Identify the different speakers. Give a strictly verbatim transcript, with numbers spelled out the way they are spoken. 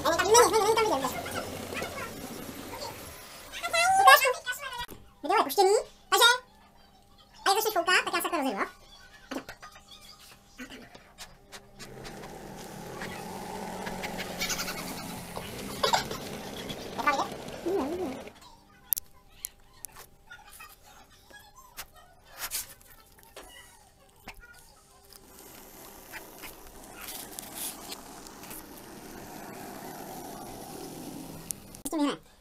Speaker 1: tam, není, není, není tam vidět, kde. Lukášku, video je puštěný, takže, a jak začneš koukat, tak já se takhle rozjedu, jo? Ještě mi hraje.